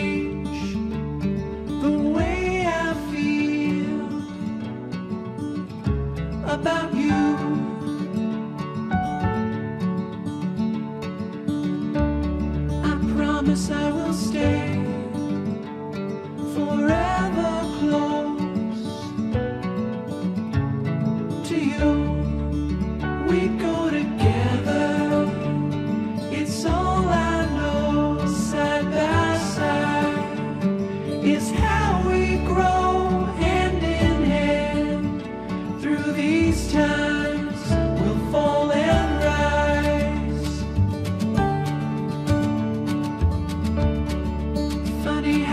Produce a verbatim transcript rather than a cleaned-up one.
change the way I feel about you. I promise I will stay forever close to you. We go together, it's all I know. Side by side is how we grow, hand in hand through these times. We'll fall and rise. Funny